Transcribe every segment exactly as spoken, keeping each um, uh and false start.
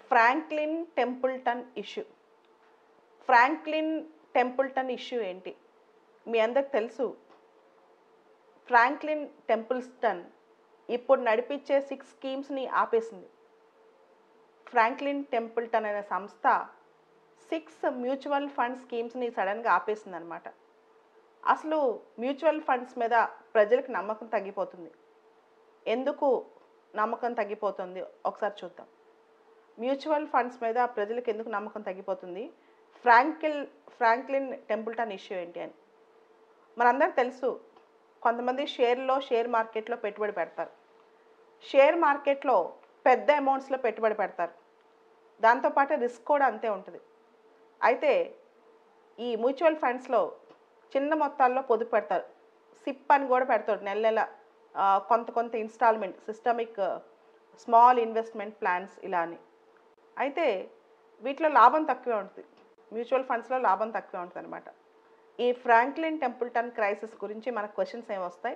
Franklin Templeton issue. Franklin Templeton issue ఏంటి? మీ అందరికి తెలుసు, ఫ్రాంక్లిన్ టెంపుల్టన్ ఇప్పుడు నడిపించే సిక్స్ స్కీమ్స్ని ఆపేసింది. ఫ్రాంక్లిన్ టెంపుల్టన్ అనే సంస్థ సిక్స్ మ్యూచువల్ ఫండ్ స్కీమ్స్ని సడన్గా ఆపేసింది అనమాట. అసలు మ్యూచువల్ ఫండ్స్ మీద ప్రజలకు నమ్మకం తగ్గిపోతుంది. ఎందుకు నమ్మకం తగ్గిపోతుంది ఒకసారి చూద్దాం. మ్యూచువల్ ఫండ్స్ మీద ప్రజలకు ఎందుకు నమ్మకం తగ్గిపోతుంది, ఫ్రాంకిల్ ఫ్రాంక్లిన్ టెంపుల్టన్ ఇష్యూ ఏంటి అని మనందరికి తెలుసు. కొంతమంది షేర్లో షేర్ మార్కెట్లో పెట్టుబడి పెడతారు. షేర్ మార్కెట్లో పెద్ద అమౌంట్స్లో పెట్టుబడి పెడతారు. దాంతోపాటు రిస్క్ కూడా అంతే ఉంటుంది. అయితే ఈ మ్యూచువల్ ఫండ్స్లో చిన్న మొత్తాల్లో పొదుపు పెడతారు. సిప్ అని కూడా పెడతాడు, నెల నెల కొంత కొంత installment, systemic small investment plans ఇలా అని. అయితే వీటిలో లాభం తక్కువే ఉంటుంది. మ్యూచువల్ ఫండ్స్లో లాభం తక్కువే ఉంటుంది అనమాట. ఈ ఫ్రాంక్లిన్ టెంపుల్టన్ క్రైసిస్ గురించి మనకు క్వశ్చన్స్ ఏమొస్తాయి,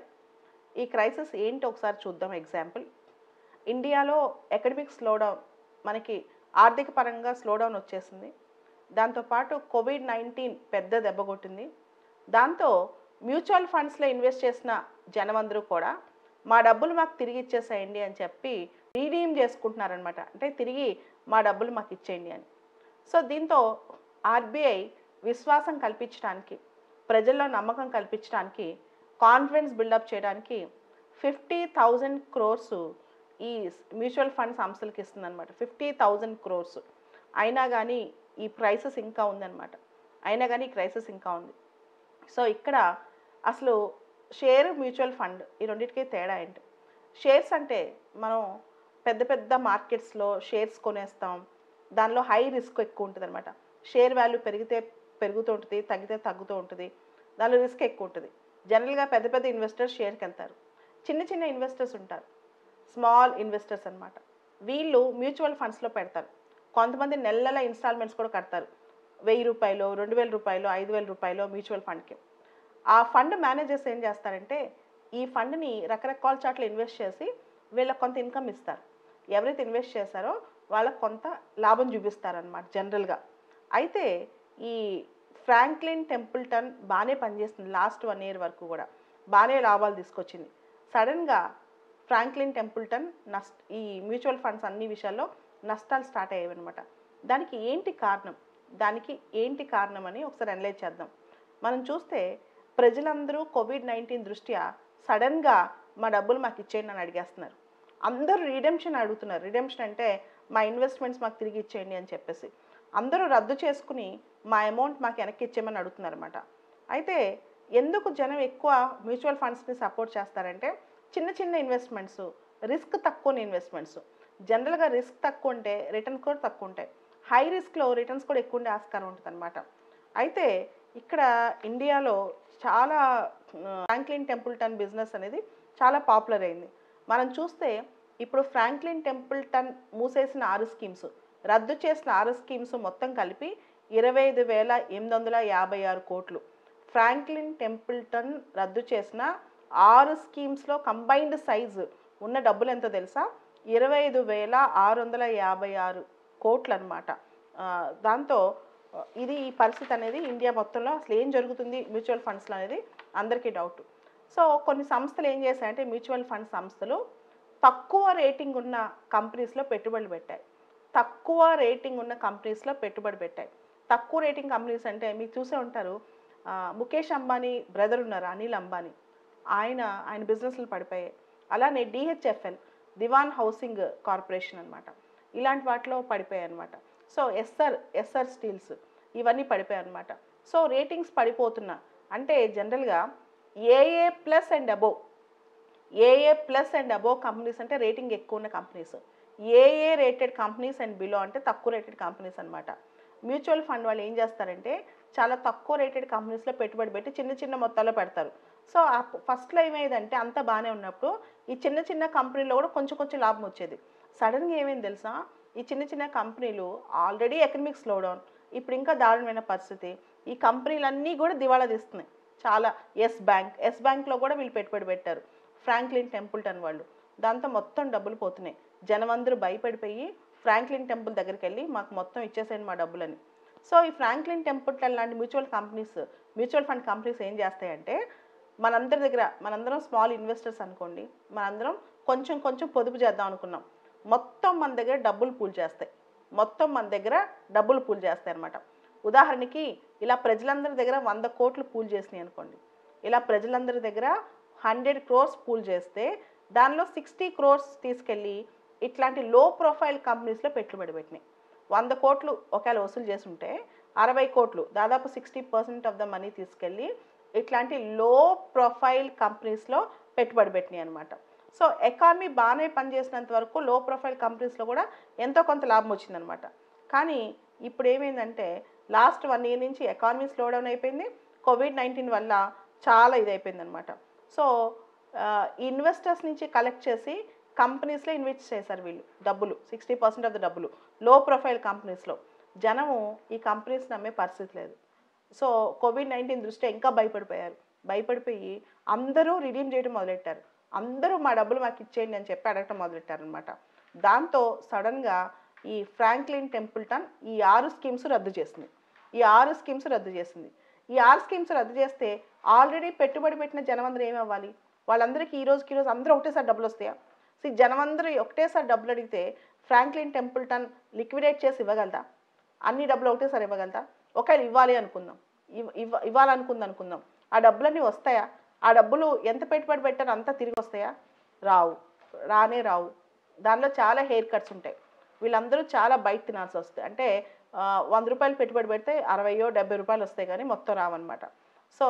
ఈ క్రైసిస్ ఏంటి ఒకసారి చూద్దాం. ఎగ్జాంపుల్, ఇండియాలో ఎకడమిక్ స్లోడౌన్, మనకి ఆర్థిక పరంగా స్లోడౌన్ వచ్చేసింది. దాంతోపాటు కోవిడ్ నైన్టీన్ పెద్ద దెబ్బ కొట్టింది. దాంతో మ్యూచువల్ ఫండ్స్లో ఇన్వెస్ట్ చేసిన జనమందరూ కూడా మా డబ్బులు మాకు తిరిగి ఇచ్చేసేయండి అని చెప్పి రీడీమ్ చేసుకుంటున్నారనమాట. అంటే తిరిగి మా డబ్బులు మాకు ఇచ్చేయండి అని. సో దీంతో ఆర్బీఐ విశ్వాసం కల్పించడానికి, ప్రజల్లో నమ్మకం కల్పించడానికి, కాన్ఫిడెన్స్ బిల్డప్ చేయడానికి ఫిఫ్టీ థౌజండ్ క్రోర్స్ ఈ మ్యూచువల్ ఫండ్ సంస్థలకి ఇస్తుంది అనమాట. ఫిఫ్టీ థౌజండ్ క్రోర్స్ అయినా కానీ ఈ క్రైసిస్ ఇంకా ఉందన్నమాట. అయినా కానీ ఈ క్రైసిస్ ఇంకా ఉంది. సో ఇక్కడ అసలు షేర్, మ్యూచువల్ ఫండ్ ఈ రెండింటికి తేడా ఏంటి? షేర్స్ అంటే మనం పెద్ద పెద్ద మార్కెట్స్లో షేర్స్ కొనేస్తాం. దానిలో హై రిస్క్ ఎక్కువ ఉంటుంది అనమాట. షేర్ వాల్యూ పెరిగితే పెరుగుతూ ఉంటుంది, తగ్గితే తగ్గుతూ ఉంటుంది. దానిలో రిస్క్ ఎక్కువ ఉంటుంది. జనరల్గా పెద్ద పెద్ద ఇన్వెస్టర్స్ షేర్కి వెళ్తారు. చిన్న చిన్న ఇన్వెస్టర్స్ ఉంటారు, స్మాల్ ఇన్వెస్టర్స్ అనమాట. వీళ్ళు మ్యూచువల్ ఫండ్స్లో పెడతారు. కొంతమంది నెల నెల ఇన్స్టాల్మెంట్స్ కూడా కడతారు. వెయ్యి రూపాయలు, రెండు వేల రూపాయలు, ఐదు వేల రూపాయలు మ్యూచువల్ ఫండ్కి. ఆ ఫండ్ మేనేజర్స్ ఏం చేస్తారంటే ఈ ఫండ్ని రకరకాల చాట్లు ఇన్వెస్ట్ చేసి వీళ్ళకి కొంత ఇన్కమ్ ఇస్తారు. ఎవరైతే ఇన్వెస్ట్ చేశారో వాళ్ళకి కొంత లాభం చూపిస్తారనమాట జనరల్గా. అయితే ఈ ఫ్రాంక్లిన్ టెంపుల్టన్ బాగానే పనిచేస్తుంది. లాస్ట్ వన్ ఇయర్ వరకు కూడా బాగానే లాభాలు తీసుకొచ్చింది. సడన్గా ఫ్రాంక్లిన్ టెంపుల్టన్ నష్ట ఈ మ్యూచువల్ ఫండ్స్ అన్ని విషయాల్లో నష్టాలు స్టార్ట్ అయ్యాయి అనమాట. దానికి ఏంటి కారణం, దానికి ఏంటి కారణం అని ఒకసారి అనలైజ్ చేద్దాం. మనం చూస్తే ప్రజలందరూ కోవిడ్ నైన్టీన్ దృష్ట్యా సడన్గా మా డబ్బులు మాకు ఇచ్చేయండి అని అడిగేస్తున్నారు. అందరూ రిడెంప్షన్ అడుగుతున్నారు. రిడెంప్షన్ అంటే మా ఇన్వెస్ట్మెంట్స్ మాకు తిరిగి ఇచ్చేయండి అని చెప్పేసి అందరూ రద్దు చేసుకుని మా అమౌంట్ మాకు వెనక్కి ఇచ్చేయమని అడుగుతున్నారు అనమాట. అయితే ఎందుకు జనం ఎక్కువ మ్యూచువల్ ఫండ్స్ని సపోర్ట్ చేస్తారంటే చిన్న చిన్న ఇన్వెస్ట్మెంట్స్, రిస్క్ తక్కువ ఇన్వెస్ట్మెంట్స్. జనరల్గా రిస్క్ తక్కువ ఉంటే రిటర్న్స్ కూడా తక్కువ ఉంటాయి. హై రిస్క్లో రిటర్న్స్ కూడా ఎక్కువ ఉండే ఆస్కారం ఉంటుంది అనమాట. అయితే ఇక్కడ ఇండియాలో చాలా ఫ్రాంక్లిన్ టెంపుల్టన్ బిజినెస్ అనేది చాలా పాపులర్ అయింది. మనం చూస్తే ఇప్పుడు ఫ్రాంక్లిన్ టెంపుల్టన్ మూసేసిన ఆరు స్కీమ్స్, రద్దు చేసిన ఆరు స్కీమ్స్ మొత్తం కలిపి ఇరవై ఐదు వేల ఎనిమిది వందల యాభై ఆరు కోట్లు. ఫ్రాంక్లిన్ టెంపుల్టన్ రద్దు చేసిన ఆరు స్కీమ్స్లో కంబైన్డ్ సైజు ఉన్న డబ్బులు ఎంతో తెలుసా? ఇరవై ఐదు వేల ఆరు వందల యాభై ఆరు కోట్లు అనమాట. దాంతో ఇది ఈ పరిస్థితి అనేది ఇండియా మొత్తంలో అసలు ఏం జరుగుతుంది మ్యూచువల్ ఫండ్స్లో అనేది అందరికీ డౌట్. సో కొన్ని సంస్థలు ఏం చేశాయంటే మ్యూచువల్ ఫండ్ సంస్థలు తక్కువ రేటింగ్ ఉన్న కంపెనీస్లో పెట్టుబడులు పెట్టాయి. తక్కువ రేటింగ్ ఉన్న కంపెనీస్లో పెట్టుబడి పెట్టాయి. తక్కువ రేటింగ్ కంపెనీస్ అంటే మీకు చూసే ఉంటారు, ముఖేష్ అంబానీ బ్రదర్ ఉన్నారు, అనిల్ అంబానీ, ఆయన ఆయన బిజినెస్లు పడిపోయాయి. అలానే డిహెచ్ఎఫ్ఎల్, దివాన్ హౌసింగ్ కార్పొరేషన్ అనమాట, ఇలాంటి వాటిలో పడిపోయాయి అనమాట. సో ఎస్ఆర్ ఎస్ఆర్ స్టీల్స్ ఇవన్నీ పడిపోయాయి అనమాట. సో రేటింగ్స్ పడిపోతున్నా అంటే జనరల్గా AA plus and above, AA plus and above companies అంటే రేటింగ్ ఎక్కువ ఉన్న కంపెనీస్. ఏఏ రేటెడ్ కంపెనీస్ అండ్ బిలో అంటే తక్కువ రేటెడ్ కంపెనీస్ అనమాట. మ్యూచువల్ ఫండ్ వాళ్ళు ఏం చేస్తారంటే చాలా తక్కువ రేటెడ్ కంపెనీస్లో పెట్టుబడి పెట్టి చిన్న చిన్న మొత్తాల్లో పెడతారు. సో ఫస్ట్లో ఏమైందంటే అంతా బాగానే ఉన్నప్పుడు ఈ చిన్న చిన్న కంపెనీలో కూడా కొంచెం కొంచెం లాభం వచ్చేది. సడన్గా ఏమైంది తెలుసా, ఈ చిన్న చిన్న కంపెనీలు ఆల్రెడీ ఎకనమిక్ స్లోడౌన్, ఇప్పుడు ఇంకా దారుణమైన పరిస్థితి. ఈ కంపెనీలన్నీ కూడా దివాళా తీస్తున్నాయి చాలా. ఎస్ బ్యాంక్ ఎస్ బ్యాంక్లో కూడా వీళ్ళు పెట్టుబడి పెట్టారు ఫ్రాంక్లిన్ టెంపుల్టన్ వాళ్ళు. దాంతో మొత్తం డబ్బులు పోతున్నాయి. జనమందరూ భయపడిపోయి ఫ్రాంక్లిన్ టెంపుల్ దగ్గరికి వెళ్ళి మాకు మొత్తం ఇచ్చేసేయండి మా డబ్బులని. సో ఈ ఫ్రాంక్లిన్ టెంపుల్ లాంటి mutual companies, mutual fund companies ఏం చేస్తాయంటే మనందరి దగ్గర, మనందరం స్మాల్ ఇన్వెస్టర్స్ అనుకోండి, మనందరం కొంచెం కొంచెం పొదుపు చేద్దాం అనుకున్నాం, మొత్తం మన దగ్గర డబ్బులు పూల్ చేస్తాయి, మొత్తం మన దగ్గర డబ్బులు పూల్ చేస్తాయి అనమాట. ఉదాహరణకి ఇలా ప్రజలందరి దగ్గర వంద కోట్లు పూల్ చేసినాయి అనుకోండి, ఇలా ప్రజలందరి దగ్గర హండ్రెడ్ క్రోర్స్ పూల్ చేస్తే దానిలో సిక్స్టీ క్రోర్స్ తీసుకెళ్ళి ఇట్లాంటి లో ప్రొఫైల్ కంపెనీస్లో పెట్టుబడి పెట్టినాయి. వంద కోట్లు ఒకవేళ వసూలు చేసి ఉంటే అరవై కోట్లు దాదాపు sixty percent of the money తీసుకెళ్ళి ఇట్లాంటి లో ప్రొఫైల్ కంపెనీస్లో పెట్టుబడి పెట్టినాయి అనమాట. సో ఎకానమీ బాగానే పనిచేసినంత వరకు లో ప్రొఫైల్ కంపెనీస్లో కూడా ఎంతో కొంత లాభం వచ్చిందనమాట. కానీ ఇప్పుడు ఏమైందంటే లాస్ట్ వన్ ఇయర్ నుంచి ఎకానమీ స్లో డౌన్ అయిపోయింది, కోవిడ్ నైన్టీన్ వల్ల చాలా ఇది అయిపోయింది అనమాట. సో ఇన్వెస్టర్స్ నుంచి కలెక్ట్ చేసి కంపెనీస్లో ఇన్వెస్ట్ చేశారు వీళ్ళు డబ్బులు, సిక్స్టీ పర్సెంట్ ఆఫ్ ద డబ్బులు లో ప్రొఫైల్ కంపెనీస్లో. జనము ఈ కంపెనీస్ నమ్మే పరిస్థితి లేదు. సో కోవిడ్ నైన్టీన్ దృష్ట్యా ఇంకా భయపడిపోయారు, భయపడిపోయి అందరూ రిడీమ్ చేయడం మొదలెట్టారు, అందరూ మా డబ్బులు మాకు ఇచ్చేయండి అని చెప్పి అడగటం మొదలెట్టారనమాట. దాంతో సడన్గా ఈ ఫ్రాంక్లిన్ టెంపుల్టన్ ఈ ఆరు స్కీమ్స్ రద్దు చేసింది, ఈ ఆరు స్కీమ్స్ రద్దు చేసింది. ఈ ఆరు స్కీమ్స్ రద్దు చేస్తే ఆల్రెడీ పెట్టుబడి పెట్టిన జనమందరూ ఏమవ్వాలి, వాళ్ళందరికీ ఈ రోజుకి ఈరోజు అందరూ ఒకటేసారి డబ్బులు వస్తాయా? సో జనమందరూ ఒకటేసారి డబ్బులు అడిగితే ఫ్రాంక్లిన్ టెంపుల్టన్ లిక్విడేట్ చేసి ఇవ్వగలదా? అన్ని డబ్బులు ఒకటేసారి ఇవ్వగలదా? ఒకవేళ ఇవ్వాలి అనుకుందాం, ఇవ్వ ఇవ్వాలనుకుంది అనుకుందాం, ఆ డబ్బులన్నీ వస్తాయా? ఆ డబ్బులు ఎంత పెట్టుబడి పెట్టారో అంతా తిరిగి వస్తాయా? రావు, రానే రావు. దానిలో చాలా హెయిర్ కట్స్ ఉంటాయి, వీళ్ళందరూ చాలా బయట తినాల్సి వస్తుంది. అంటే వంద రూపాయలు పెట్టుబడి పెడితే అరవయో డెబ్బై రూపాయలు వస్తాయి కానీ మొత్తం రావన్నమాట. సో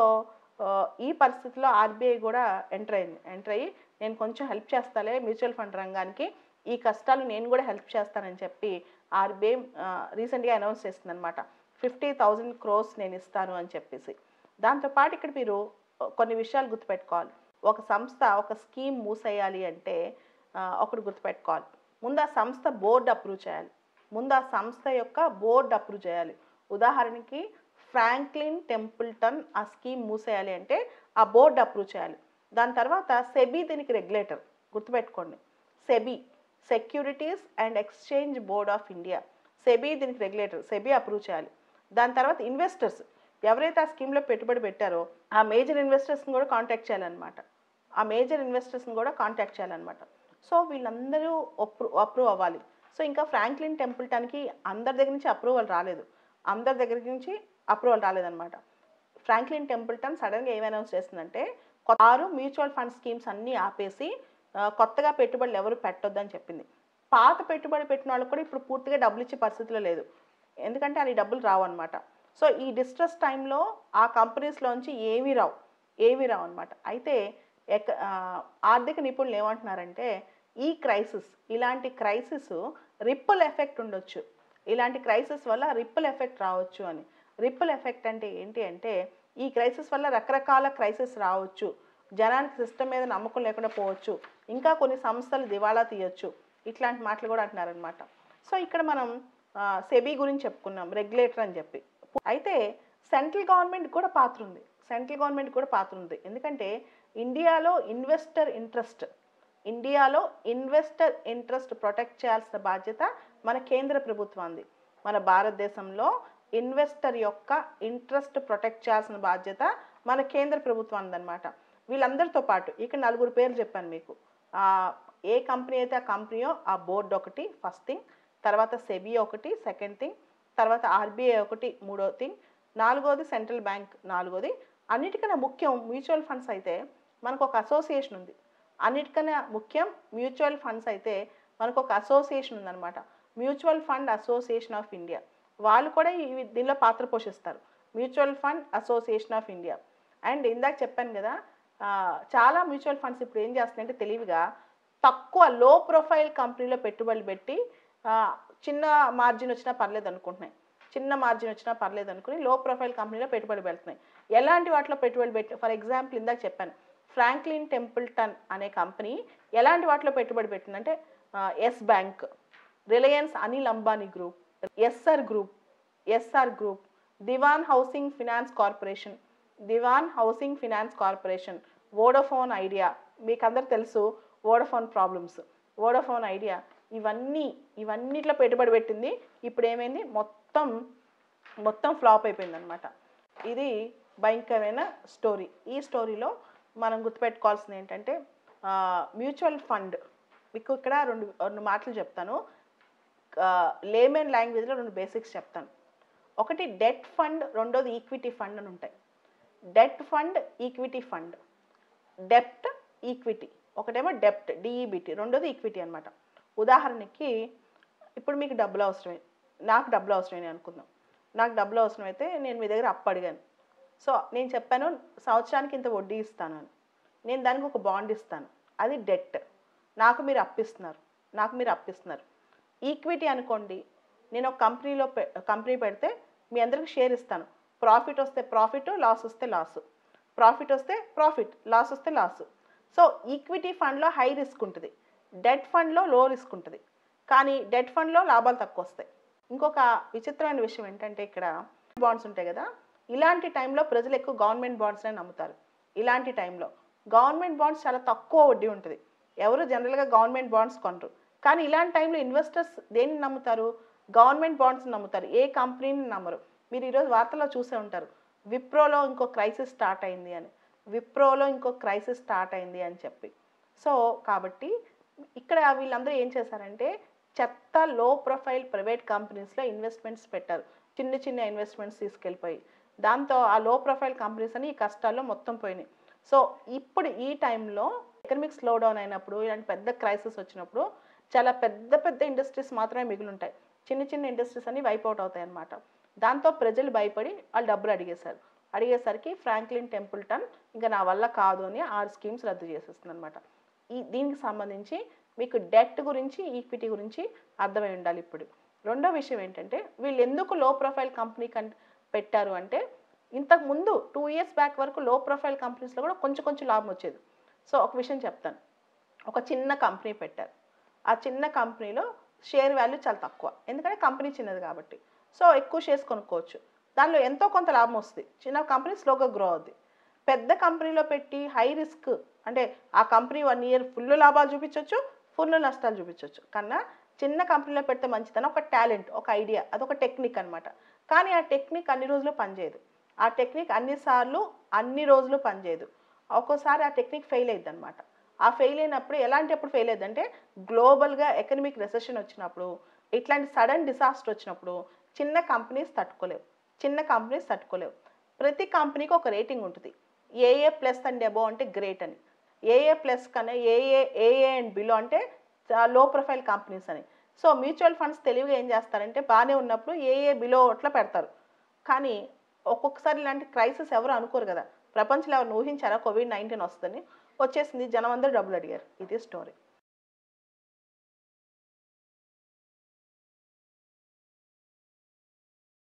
ఈ పరిస్థితిలో ఆర్బీఐ కూడా ఎంటర్ అయింది, ఎంటర్ అయ్యి నేను కొంచెం హెల్ప్ చేస్తాలే మ్యూచువల్ ఫండ్ రంగానికి, ఈ కష్టాలు నేను కూడా హెల్ప్ చేస్తానని చెప్పి ఆర్బీఐ రీసెంట్గా అనౌన్స్ చేస్తుంది అనమాట. ఫిఫ్టీ థౌజండ్ క్రోర్స్ నేను ఇస్తాను అని చెప్పేసి. దాంతోపాటు ఇక్కడ మీరు కొన్ని విషయాలు గుర్తుపెట్టుకోవాలి. ఒక సంస్థ ఒక స్కీమ్ మూసేయాలి అంటే ఒకటి గుర్తుపెట్టుకోవాలి, ముందు ఆ సంస్థ బోర్డు అప్రూవ్ చేయాలి, ముందు ఆ సంస్థ యొక్క బోర్డు అప్రూవ్ చేయాలి. ఉదాహరణకి ఫ్రాంక్లిన్ టెంపుల్టన్ ఆ స్కీమ్ మూసేయాలి అంటే ఆ బోర్డు అప్రూవ్ చేయాలి. దాని తర్వాత సెబీ దీనికి రెగ్యులేటర్, గుర్తుపెట్టుకోండి, SEBI securities and exchange board of India, SEBI దీనికి రెగ్యులేటర్, సెబీ అప్రూవ్ చేయాలి. దాని తర్వాత ఇన్వెస్టర్స్ ఎవరైతే ఆ స్కీమ్లో పెట్టుబడి పెట్టారో ఆ మేజర్ ఇన్వెస్టర్స్ని కూడా కాంటాక్ట్ చేయాలన్నమాట, ఆ మేజర్ ఇన్వెస్టర్స్ని కూడా కాంటాక్ట్ చేయాలన్నమాట. సో వీళ్ళందరూ అప్రూ అప్రూవ్ అవ్వాలి. సో ఇంకా ఫ్రాంక్లిన్ టెంపుల్టన్కి అందరి దగ్గర నుంచి అప్రూవల్ రాలేదు, అందరి దగ్గర నుంచి అప్రూవల్ రాలేదన్నమాట. ఫ్రాంక్లిన్ టెంపుల్టన్ సడన్గా ఏం అనౌన్స్ చేస్తుందంటే ఆరు మ్యూచువల్ ఫండ్ స్కీమ్స్ అన్నీ ఆపేసి కొత్తగా పెట్టుబడులు ఎవరు పెట్టొద్దని చెప్పింది. పాత పెట్టుబడి పెట్టిన వాళ్ళకి కూడా ఇప్పుడు పూర్తిగా డబ్బులు ఇచ్చే పరిస్థితిలో లేదు, ఎందుకంటే అది డబ్బులు రావు అనమాట. సో ఈ డిస్ట్రెస్ టైంలో ఆ కంపెనీస్లోంచి ఏమీ రావు, ఏమీ రావు అనమాట. అయితే ఎక ఆర్థిక నిపుణులు ఏమంటున్నారంటే ఈ క్రైసిస్, ఇలాంటి క్రైసిస్ రిప్పుల్ ఎఫెక్ట్ ఉండొచ్చు, ఇలాంటి క్రైసిస్ వల్ల రిప్పుల్ ఎఫెక్ట్ రావచ్చు అని. రిప్పుల్ ఎఫెక్ట్ అంటే ఏంటి అంటే ఈ క్రైసిస్ వల్ల రకరకాల క్రైసిస్ రావచ్చు, జనానికి సిస్టమ్ మీద నమ్మకం లేకుండా పోవచ్చు, ఇంకా కొన్ని సంస్థలు దివాళా తీయొచ్చు, ఇట్లాంటి మాటలు కూడా అంటున్నారనమాట. సో ఇక్కడ మనం సెబీ గురించి చెప్పుకున్నాం, రెగ్యులేటర్ అని చెప్పి. అయితే సెంట్రల్ గవర్నమెంట్ కూడా పాత్ర ఉంది, సెంట్రల్ గవర్నమెంట్ కూడా పాత్ర ఉంది. ఎందుకంటే ఇండియాలో ఇన్వెస్టర్ ఇంట్రెస్ట్, ఇండియాలో ఇన్వెస్టర్ ఇంట్రెస్ట్ ప్రొటెక్ట్ చేయాల్సిన బాధ్యత మన కేంద్ర ప్రభుత్వానికి. మన భారతదేశంలో ఇన్వెస్టర్ యొక్క ఇంట్రెస్ట్ ప్రొటెక్ట్ చేయాల్సిన బాధ్యత మన కేంద్ర ప్రభుత్వానికి అనమాట. వీళ్ళందరితో పాటు ఇక్కడ నలుగురు పేర్లు చెప్పాను మీకు, ఏ కంపెనీ అయితే ఆ కంపెనీయో ఆ బోర్డు ఒకటి ఫస్ట్ థింగ్, తర్వాత సెబీ ఒకటి సెకండ్ థింగ్, తర్వాత ఆర్బీఐ ఒకటి మూడో థింగ్, నాలుగోది సెంట్రల్ బ్యాంక్ నాలుగోది. అన్నిటికన్నా ముఖ్యం మ్యూచువల్ ఫండ్స్ అయితే మనకు ఒక అసోసియేషన్ ఉంది, అన్నిటికన్నా ముఖ్యం మ్యూచువల్ ఫండ్స్ అయితే మనకు ఒక అసోసియేషన్ ఉందన్నమాట, mutual fund association of India. వాళ్ళు కూడా ఈ దీనిలో పాత్ర పోషిస్తారు, mutual fund association of India. And ఇందాక చెప్పాను కదా, చాలా మ్యూచువల్ ఫండ్స్ ఇప్పుడు ఏం చేస్తున్నాయంటే తెలివిగా తక్కువ లో ప్రొఫైల్ కంపెనీలో పెట్టుబడులు పెట్టి చిన్న మార్జిన్ వచ్చినా పర్లేదు అనుకుంటున్నాయి, చిన్న మార్జిన్ వచ్చినా పర్లేదు అనుకుని లో ప్రొఫైల్ కంపెనీలో పెట్టుబడి పెడుతున్నాయి. ఎలాంటి వాటిలో పెట్టుబడి పెట్టి, ఫర్ ఎగ్జాంపుల్ ఇందాక చెప్పాను ఫ్రాంక్లిన్ టెంపుల్టన్ అనే కంపెనీ ఎలాంటి వాటిలో పెట్టుబడి పెట్టిందంటే Yes Bank, Reliance Anil Ambani group, Essar group, Essar group, Dewan housing finance corporation, Dewan housing finance corporation, Vodafone Idea, మీకు అందరు తెలుసు వోడాఫోన్ ప్రాబ్లమ్స్, వోడాఫోన్ ఐడియా, ఇవన్నీ ఇవన్నిట్లో పెట్టుబడి పెట్టింది ఇప్పుడు ఏమైంది, మొత్తం మొత్తం ఫ్లాప్ అయిపోయింది అనమాట. ఇది భయంకరమైన స్టోరీ. ఈ స్టోరీలో మనం గుర్తుపెట్టుకోవాల్సింది ఏంటంటే మ్యూచువల్ ఫండ్. మీకు ఇక్కడ రెండు రెండు మాటలు చెప్తాను, లేమెన్ లాంగ్వేజ్లో రెండు బేసిక్స్ చెప్తాను. ఒకటి డెట్ ఫండ్, రెండోది ఈక్విటీ ఫండ్ అని ఉంటాయి. Debt fund, equity fund. డెప్ట్, ఈక్విటీ. ఒకటేమో డెప్ట్ డిఈబిటీ, రెండోది ఈక్విటీ అనమాట. ఉదాహరణకి ఇప్పుడు మీకు డబ్బులు అవసరమే, నాకు డబ్బులు అవసరమే అనుకుందాం. నాకు డబ్బులు అవసరమైతే నేను మీ దగ్గర అప్పు అడిగాను. సో నేను చెప్పాను సంవత్సరానికి ఇంత వడ్డీ ఇస్తాను అని. నేను దానికి ఒక బాండ్ ఇస్తాను, అది డెట్. నాకు మీరు అప్పిస్తున్నారు, నాకు మీరు అప్పిస్తున్నారు. ఈక్విటీ అనుకోండి, నేను ఒక కంపెనీలో పె కంపెనీ పెడితే మీ అందరికి షేర్ ఇస్తాను. ప్రాఫిట్ వస్తే ప్రాఫిట్, లాస్ వస్తే లాస్. ప్రాఫిట్ వస్తే ప్రాఫిట్, లాస్ వస్తే లాస్. సో ఈక్విటీ ఫండ్లో హై రిస్క్ ఉంటుంది, డెట్ ఫండ్లో లో రిస్క్ ఉంటుంది. కానీ డెట్ ఫండ్లో లాభాలు తక్కువ వస్తాయి. ఇంకొక విచిత్రమైన విషయం ఏంటంటే ఇక్కడ బాండ్స్ ఉంటాయి కదా, ఇలాంటి టైంలో ప్రజలు ఎక్కువ గవర్నమెంట్ బాండ్స్నే నమ్ముతారు. ఇలాంటి టైంలో గవర్నమెంట్ బాండ్స్ చాలా తక్కువ వడ్డీ ఉంటుంది. ఎవరు జనరల్గా గవర్నమెంట్ బాండ్స్ కొనరు. కానీ ఇలాంటి టైంలో ఇన్వెస్టర్స్ దేన్ని నమ్ముతారు, గవర్నమెంట్ బాండ్స్ నమ్ముతారు, ఏ కంపెనీని నమ్మరు. మీరు ఈరోజు వార్తల్లో చూసే ఉంటారు, విప్రోలో ఇంకో క్రైసిస్ స్టార్ట్ అయింది అని, విప్రోలో ఇంకో క్రైసిస్ స్టార్ట్ అయింది అని చెప్పి. సో కాబట్టి ఇక్కడ వీళ్ళందరూ ఏం చేశారంటే చెత్త లో ప్రొఫైల్ ప్రైవేట్ కంపెనీస్లో ఇన్వెస్ట్మెంట్స్ పెట్టారు. చిన్న చిన్న ఇన్వెస్ట్మెంట్స్ తీసుకెళ్ళిపోయి దాంతో ఆ లో ప్రొఫైల్ కంపెనీస్ అని ఈ కష్టాల్లో మొత్తం పోయినాయి. సో ఇప్పుడు ఈ టైంలో ఎకనామిక్ స్లో డౌన్ అయినప్పుడు, ఇలాంటి పెద్ద క్రైసిస్ వచ్చినప్పుడు చాలా పెద్ద పెద్ద ఇండస్ట్రీస్ మాత్రమే మిగిలి ఉంటాయి. చిన్న చిన్న ఇండస్ట్రీస్ అన్ని వైప్ అవుట్ అవుతాయి అన్నమాట. దాంతో ప్రజలు భయపడి వాళ్ళు డబ్బులు అడిగేశారు. అడిగేసరికి ఫ్రాంక్లిన్ టెంపుల్టన్ ఇంకా నా వల్ల కాదు అని ఆరు స్కీమ్స్ రద్దు చేసేస్తుంది అనమాట. ఈ దీనికి సంబంధించి మీకు డెట్ గురించి, ఈక్విటీ గురించి అర్థమై ఉండాలి. ఇప్పుడు రెండో విషయం ఏంటంటే వీళ్ళు ఎందుకు లో ప్రొఫైల్ కంపెనీ కన్ పెట్టారు అంటే, ఇంతకు ముందు టూ ఇయర్స్ బ్యాక్ వరకు లో ప్రొఫైల్ కంపెనీస్లో కూడా కొంచెం కొంచెం లాభం వచ్చేది. సో ఒక విషయం చెప్తాను, ఒక చిన్న కంపెనీ పెట్టారు. ఆ చిన్న కంపెనీలో షేర్ వాల్యూ చాలా తక్కువ, ఎందుకంటే కంపెనీ చిన్నది కాబట్టి. సో ఎక్కువ షేర్స్ కొనుక్కోవచ్చు, దానిలో ఎంతో కొంత లాభం వస్తుంది. చిన్న కంపెనీ స్లోగా గ్రో అవుద్ది. పెద్ద కంపెనీలో పెట్టి హై రిస్క్ అంటే ఆ కంపెనీ వన్ ఇయర్ ఫుల్ లాభాలు చూపించవచ్చు, ఫుల్ నష్టాలు చూపించవచ్చు. కన్నా చిన్న కంపెనీలో పెడితే మంచిదని ఒక టాలెంట్, ఒక ఐడియా, అదొక టెక్నిక్ అనమాట. కానీ ఆ టెక్నిక్ అన్ని రోజులు పనిచేయదు. ఆ టెక్నిక్ అన్నిసార్లు అన్ని రోజులు పనిచేయదు. ఒక్కోసారి ఆ టెక్నిక్ ఫెయిల్ అయ్యిద్ది అనమాట. ఆ ఫెయిల్ అయినప్పుడు ఎలాంటి ఎప్పుడు ఫెయిల్ అయ్యిందంటే గ్లోబల్గా ఎకనమిక్ రెసెషన్ వచ్చినప్పుడు, ఇట్లాంటి సడన్ డిసాస్టర్ వచ్చినప్పుడు చిన్న కంపెనీస్ తట్టుకోలేవు. చిన్న కంపెనీస్ తట్టుకోలేవు. ప్రతి కంపెనీకి ఒక రేటింగ్ ఉంటుంది. ఏఏ ప్లస్ అండ్ అబోవ్ అంటే గ్రేట్ అని, ఏఏ ప్లస్ కన్నా ఏఏ ఏఏ అండ్ బిలో అంటే లో ప్రొఫైల్ కంపెనీస్ అని. సో మ్యూచువల్ ఫండ్స్ తెలివిగా ఏం చేస్తారంటే బాగానే ఉన్నప్పుడు ఏఏ బిలో అట్లా పెడతారు. కానీ ఒక్కొక్కసారి ఇలాంటి క్రైసిస్ ఎవరు అనుకోరు కదా. ప్రపంచంలో ఎవరు ఊహించారా కోవిడ్ నైన్టీన్ వస్తుందని? వచ్చేసింది, జనం అందరూ డబ్బులు అడిగారు. ఇది స్టోరీ.